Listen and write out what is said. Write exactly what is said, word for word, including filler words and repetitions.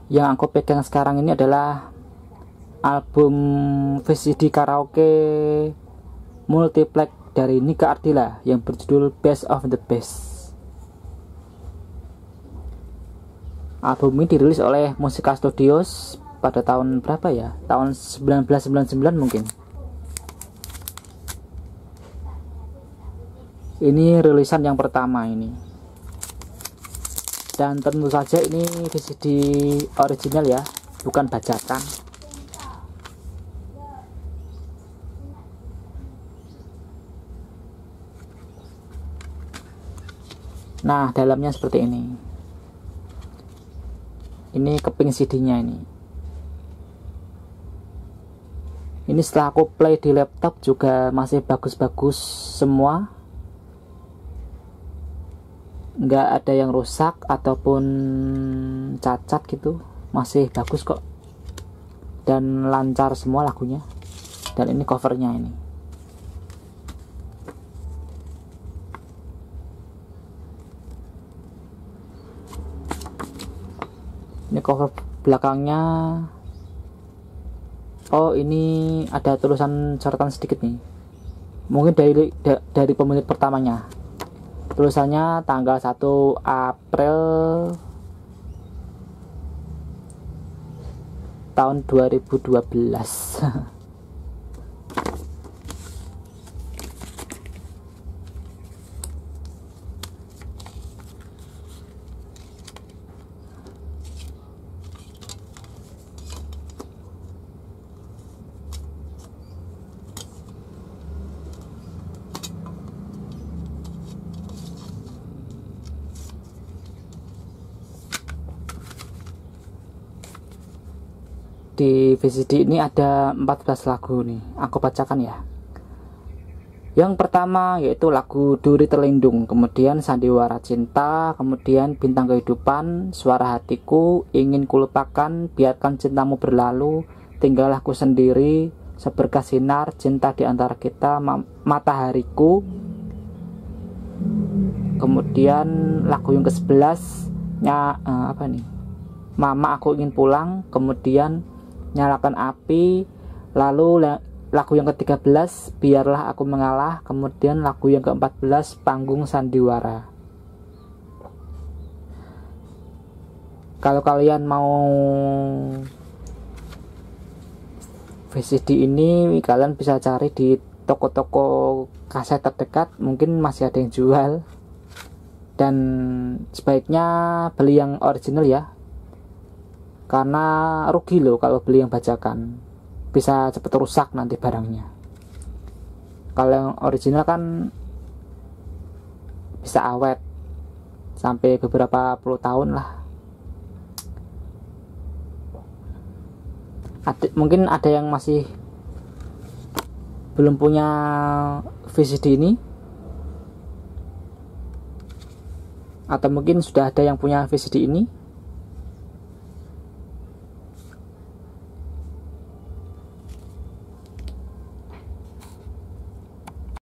Yang aku pegang sekarang ini adalah album V C D karaoke multiplex dari Nika Ardila yang berjudul Best of the Best. Album ini dirilis oleh Musica Studios pada tahun berapa ya? Tahun seribu sembilan ratus sembilan puluh sembilan mungkin. Ini rilisan yang pertama ini. Dan tentu saja ini V C D original ya, bukan bajakan. Nah, dalamnya seperti ini. Ini keping C D-nya ini. Ini setelah aku play di laptop juga masih bagus-bagus semua. Nggak ada yang rusak ataupun cacat gitu, masih bagus kok. Dan lancar semua lagunya. Dan ini covernya ini. Ini cover belakangnya. Oh, ini ada tulisan catatan sedikit nih. Mungkin dari da, dari pemilik pertamanya. Tulisannya tanggal satu April tahun dua ribu dua belas. Di V C D ini ada empat belas lagu nih, aku bacakan ya. Yang pertama yaitu lagu Duri Terlindung, kemudian Sandiwara Cinta, kemudian Bintang Kehidupan, Suara Hatiku, Ingin Kulupakan, Biarkan Cintamu Berlalu, Tinggal Aku Sendiri, Seberkas Sinar, Cinta di Antara Kita, Matahariku. Kemudian lagu yang ke sebelas nya uh, apa nih? Mama Aku Ingin Pulang, kemudian Nyalakan Api, lalu lagu yang ke tiga belas Biarlah Aku Mengalah, kemudian lagu yang ke empat belas Panggung Sandiwara. Kalau kalian mau V C D ini, kalian bisa cari di toko-toko kaset terdekat, mungkin masih ada yang jual. Dan sebaiknya beli yang original ya, karena rugi loh kalau beli yang bajakan, bisa cepet rusak nanti barangnya. Kalau yang original kan bisa awet sampai beberapa puluh tahun lah. Ada, mungkin ada yang masih belum punya V C D ini, atau mungkin sudah ada yang punya V C D ini.